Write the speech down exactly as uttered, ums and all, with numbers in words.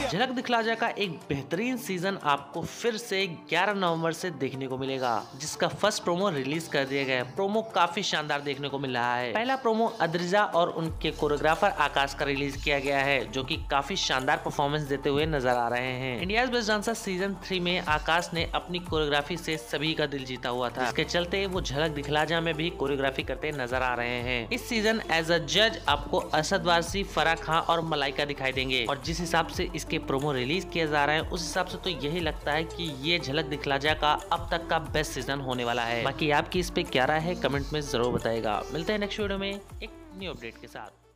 झलक दिखला जा का एक बेहतरीन सीजन आपको फिर से ग्यारह नवंबर से देखने को मिलेगा, जिसका फर्स्ट प्रोमो रिलीज कर दिया गया है। प्रोमो काफी शानदार देखने को मिल रहा है। पहला प्रोमो अद्रिजा और उनके कोरियोग्राफर आकाश का रिलीज किया गया है, जो कि काफी शानदार परफॉर्मेंस देते हुए नजर आ रहे हैं। India's best dancer season three में आकाश ने अपनी कोरियोग्राफी से सभी का दिल जीता हुआ था, इसके चलते वो झलक दिखला जा में भी कोरियोग्राफी करते नजर आ रहे हैं। इस सीजन एज अ जज आपको असद वारसी, फराह खान और मलाइका दिखाई देंगे, और जिस हिसाब से इसके प्रोमो रिलीज किए जा रहे हैं उस हिसाब से तो यही लगता है कि ये झलक दिखला जा का अब तक का बेस्ट सीजन होने वाला है। बाकी आपकी इस पे क्या राय है कमेंट में जरूर बताएगा। मिलते हैं नेक्स्ट वीडियो में एक न्यू अपडेट के साथ।